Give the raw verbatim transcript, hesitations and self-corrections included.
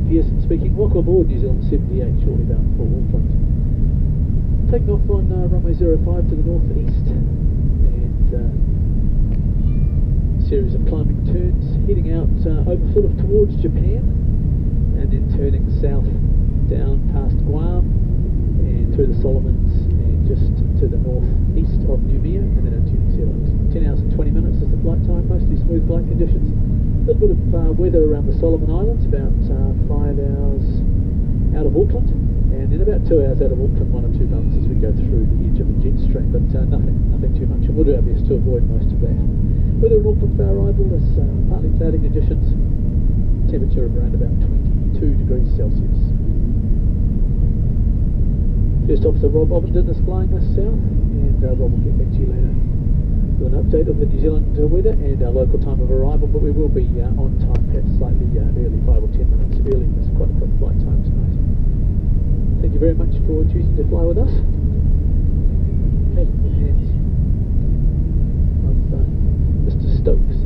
Pearson speaking. Welcome aboard New Zealand seventy-eight, shortly bound for Auckland. Taking off on uh, runway zero five to the northeast, and uh, series of climbing turns, heading out uh, over sort of towards Japan, and then turning south down past Guam and through the Solomons and just to the northeast of Noumea, and then into New Zealand. ten hours and twenty minutes is the flight time, mostly smooth flight conditions. A little bit of uh, weather around the Solomon Islands, about uh, five hours out of Auckland, and then about two hours out of Auckland, one or two bumps as we go through the edge of the jet stream, but uh, nothing nothing too much, and we'll do our best to avoid most of that. Weather in Auckland for our arrival is uh, partly cloudy conditions, temperature of around about twenty-two degrees Celsius. First Officer Rob Ovenden is flying us south, and uh, Rob will get back to you later with an update of the New Zealand uh, weather and our local time of arrival, but we will be uh, on time, perhaps slightly uh, early, five or ten minutes early. It's quite a quick flight time tonight. Thank you very much for choosing to fly with us. Taking the hands of uh, Mister Stokes.